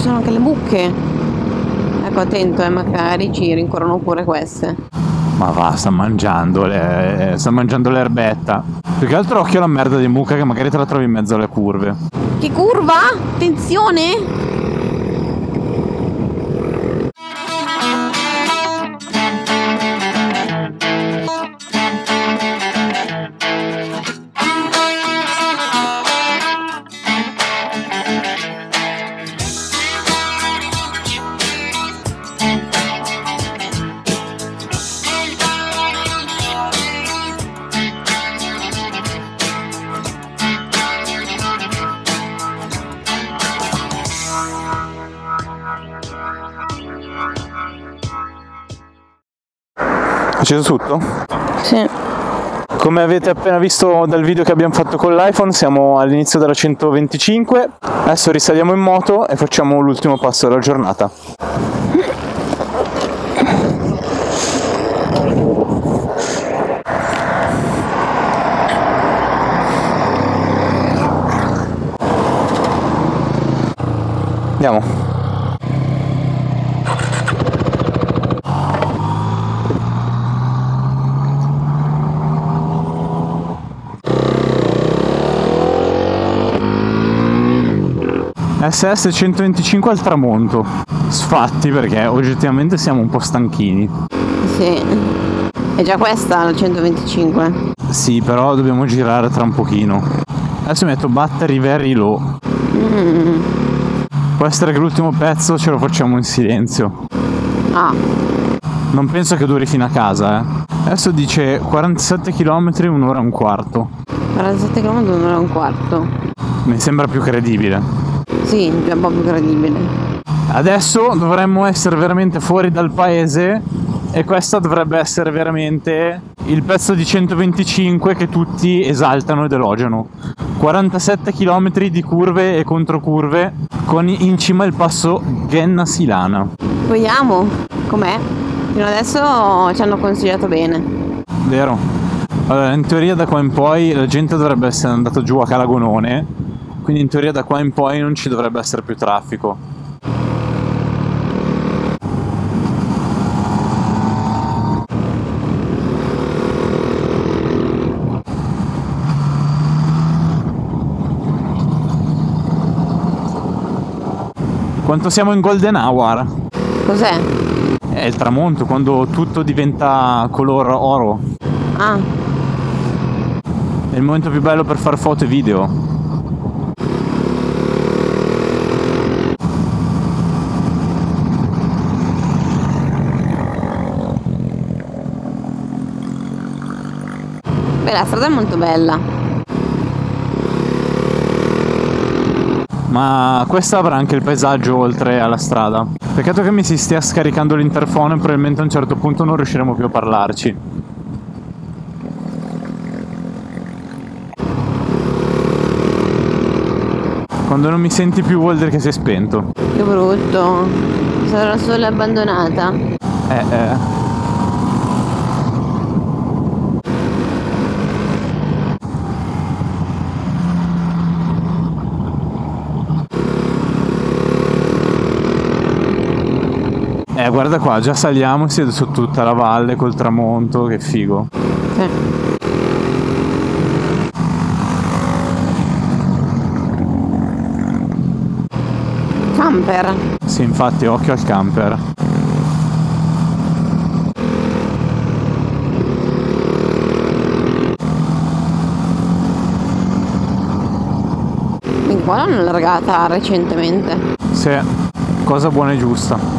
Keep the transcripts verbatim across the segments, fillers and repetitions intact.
sono anche le mucche. Ecco, attento, eh, magari ci rincorrono pure queste. Ma va, sta mangiando, le... sta mangiando l'erbetta. Più che altro occhio alla merda di mucca che magari te la trovi in mezzo alle curve. Che curva? Attenzione! È acceso tutto? Sì. Come avete appena visto dal video che abbiamo fatto con l'iPhone, siamo all'inizio della centoventicinque. Adesso risaliamo in moto e facciamo l'ultimo passo della giornata. Andiamo. S S centoventicinque al tramonto, sfatti perché oggettivamente siamo un po' stanchini. Sì, è già questa la centoventicinque. Sì, però dobbiamo girare tra un pochino. Adesso metto battery very low. Mm. Può essere che l'ultimo pezzo ce lo facciamo in silenzio. Ah. Non penso che duri fino a casa, eh. Adesso dice quarantasette chilometri, un'ora e un quarto. quarantasette chilometri, un'ora e un quarto. Mi sembra più credibile. Sì, è un po' più credibile. Adesso dovremmo essere veramente fuori dal paese e questa dovrebbe essere veramente il pezzo di centoventicinque che tutti esaltano ed elogiano. quarantasette chilometri di curve e controcurve con in cima il passo Genna-Silana. Vogliamo? Com'è? Fino adesso ci hanno consigliato bene. Vero? Allora, in teoria da qua in poi la gente dovrebbe essere andata giù a Calagonone, quindi in teoria da qua in poi non ci dovrebbe essere più traffico. Quanto siamo in golden hour? Cos'è? È il tramonto, quando tutto diventa color oro. Ah. È il momento più bello per fare foto e video. Beh, la strada è molto bella. Ma questa avrà anche il paesaggio oltre alla strada. Peccato che mi si stia scaricando l'interfono e probabilmente a un certo punto non riusciremo più a parlarci. Quando non mi senti più vuol dire che sei spento. Che brutto. Sarà solo abbandonata. Eh eh. Eh, guarda qua, già saliamo, si vede su tutta la valle col tramonto, che figo. Sì. Camper. Sì, infatti, occhio al camper. Quindi qua l'hanno allargata recentemente. Sì, cosa buona e giusta.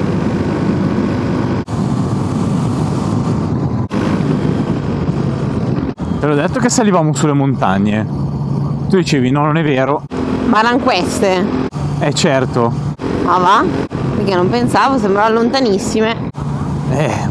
Te l'ho detto che salivamo sulle montagne. Tu dicevi no, non è vero. Ma erano queste? Eh certo. Ma va? Perché non pensavo, sembrava lontanissime. Eh.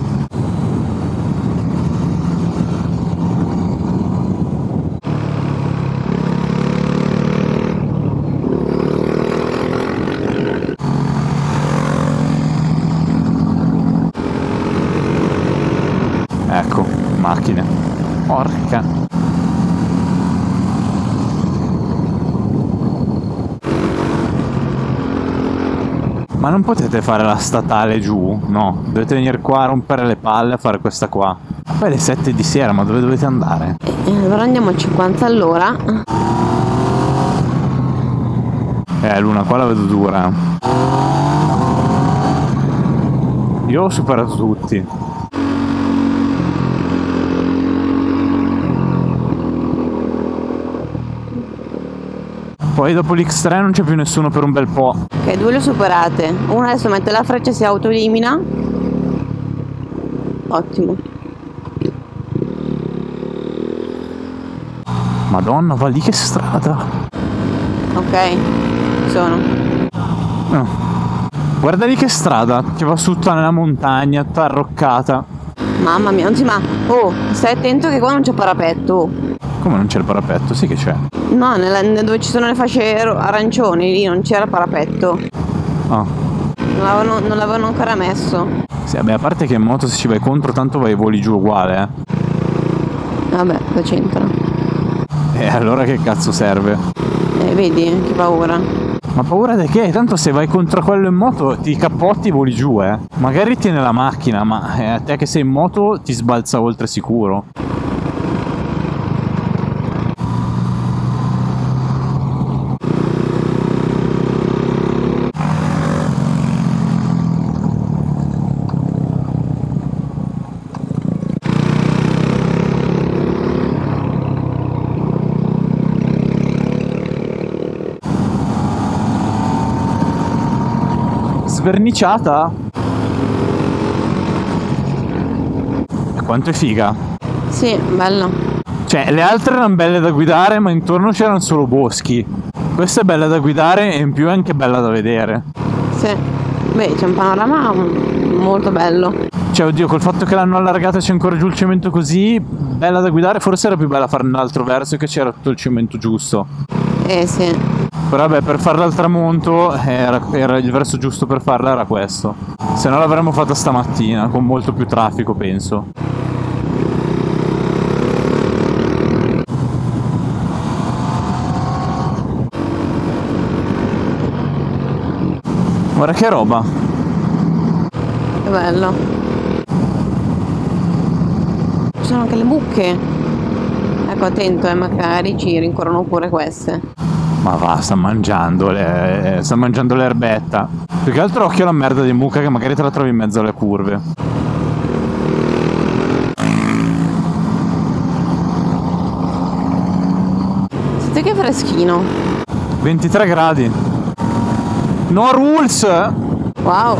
Ecco, macchine. Porca. Ma non potete fare la statale giù? No, dovete venire qua a rompere le palle a fare questa qua. Poi è le sette di sera, ma dove dovete andare? E allora andiamo a cinquanta all'ora. Eh, Luna, qua la vedo dura. Io ho superato tutti. Poi dopo l'X tre non c'è più nessuno per un bel po'. Ok, due le ho superate. Una adesso mette la freccia e si autoelimina. Ottimo. Madonna, va lì che strada. Ok, sono. No. Guarda lì che strada, che va su tutta nella montagna, tutta arroccata. Mamma mia, non si ma... Oh, stai attento che qua non c'è parapetto. Come non c'è il parapetto? Sì che c'è. No, nella, dove ci sono le fasce arancioni, lì non c'era parapetto. Ah. Non l'avevano, non l'avevano ancora messo. Sì, vabbè, a parte che in moto se ci vai contro tanto vai voli giù uguale, eh. Vabbè, lo c'entra. E allora che cazzo serve? Eh, vedi, che paura. Ma paura di che? Tanto se vai contro quello in moto ti cappotti e voli giù, eh. Magari tiene la macchina, ma eh, a te che sei in moto ti sbalza oltre sicuro. Sverniciata? Quanto è figa. Sì, bello. Cioè, le altre erano belle da guidare, ma intorno c'erano solo boschi. Questa è bella da guidare e in più è anche bella da vedere. Sì. Beh, c'è un panorama molto bello. Cioè, oddio, col fatto che l'hanno allargata c'è ancora giù il cemento così, bella da guidare, forse era più bella fare nell'altro verso che c'era tutto il cemento giusto. Eh sì. Però vabbè, per farla al tramonto era, era il verso giusto per farla era questo. Se no l'avremmo fatta stamattina, con molto più traffico, penso. Guarda che roba. Che bello. Ci sono anche le mucche. Ecco, attento, eh, magari ci rincorrono pure queste. Ma va, sta mangiando le... sta mangiando l'erbetta. Più che altro occhio alla merda di mucca che magari te la trovi in mezzo alle curve. Senti che freschino. ventitré gradi. No rules! Wow.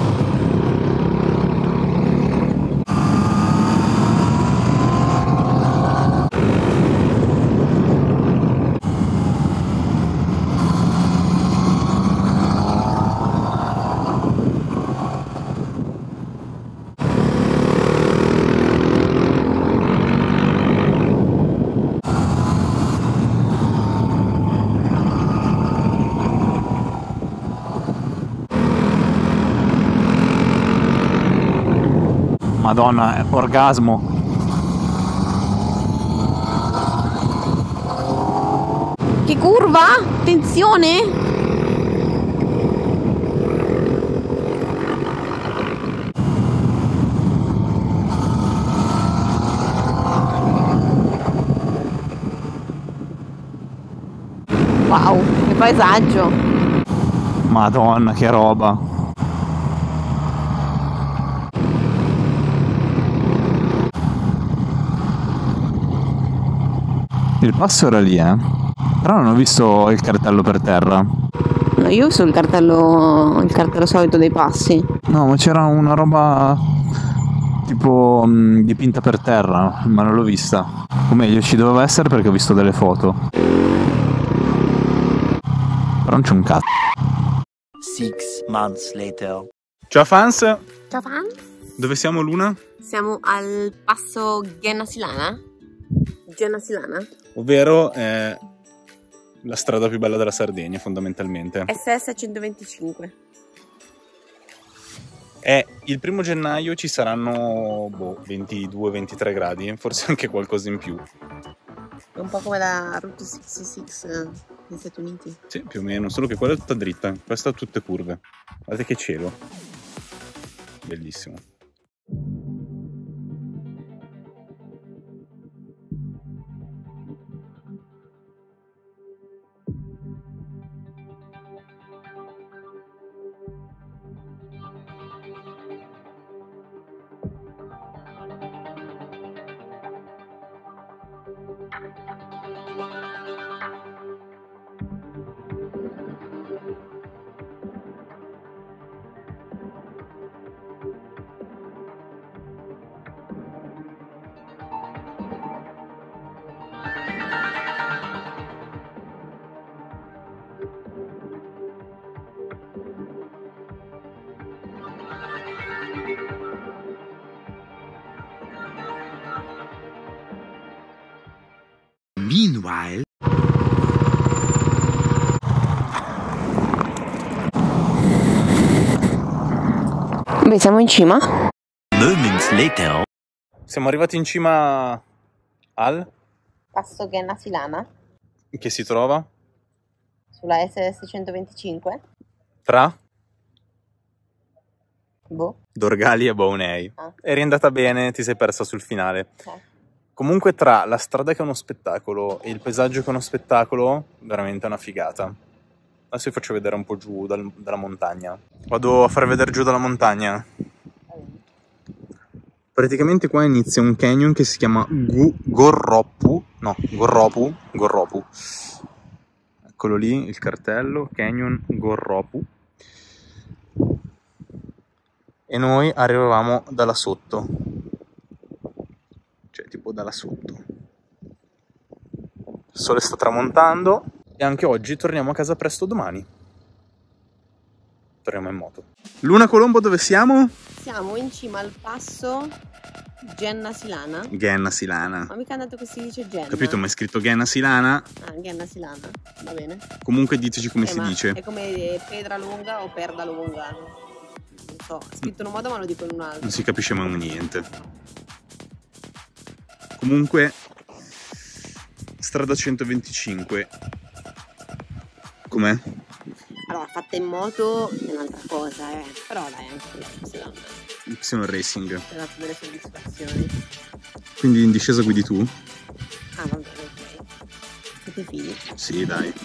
Madonna, orgasmo. Che curva? Attenzione! Wow, che paesaggio! Madonna, che roba. Il passo era lì, eh. Però non ho visto il cartello per terra. No, io ho visto il cartello, il cartello solito dei passi. No, ma c'era una roba tipo mh, dipinta per terra, ma non l'ho vista. O meglio, ci doveva essere perché ho visto delle foto. Però non c'è un cazzo. Six months later. Ciao fans! Ciao fans! Dove siamo, Luna? Siamo al passo Gennasilana. Gennasilana? Ovvero eh, la strada più bella della Sardegna, fondamentalmente. S S centoventicinque. E il primo gennaio ci saranno boh, ventidue ventitré gradi, forse anche qualcosa in più. È un po' come la Route sessantasei. negli Stati Uniti. Sì, più o meno, solo che quella è tutta dritta, questa ha tutte curve. Guardate che cielo. Bellissimo. Meanwhile, Beh, siamo in cima. moments later, Siamo arrivati in cima al... Passo Genna Silana, che si trova sulla S S centoventicinque. tra Boh. Dorgali e Bounei. Ah. Eri andata bene, ti sei persa sul finale. Ok. Comunque tra la strada che è uno spettacolo e il paesaggio che è uno spettacolo, veramente una figata. Adesso vi faccio vedere un po' giù dal- dalla montagna. Vado a far vedere giù dalla montagna. Praticamente qua inizia un canyon che si chiama Gu- Gorropu. No, Gorropu. Gorropu. Eccolo lì, il cartello. Canyon Gorropu. E noi arrivavamo da là sotto. Cioè, tipo da là sotto. Il sole sta tramontando. E anche oggi torniamo a casa presto domani. Torniamo in moto. Luna Colombo, dove siamo? Siamo in cima al passo Genna Silana. Genna Silana. Ma mica ha detto che si dice Genna. Capito, ma è scritto Genna Silana. Ah, Genna Silana, va bene. Comunque diteci come Eh, si ma dice. È come Pedra Lunga o Perda Lunga. Non so, è scritto in un modo ma lo dico in un altro. Non si capisce mai niente. Comunque, strada centoventicinque. Com'è? Allora, fatta in moto è un'altra cosa, eh. Però dai, anche quella si dà. Y Racing. Ti ha dato delle soddisfazioni. Quindi in discesa guidi tu? Ah, va bene, ok. Siete figli. Sì, dai.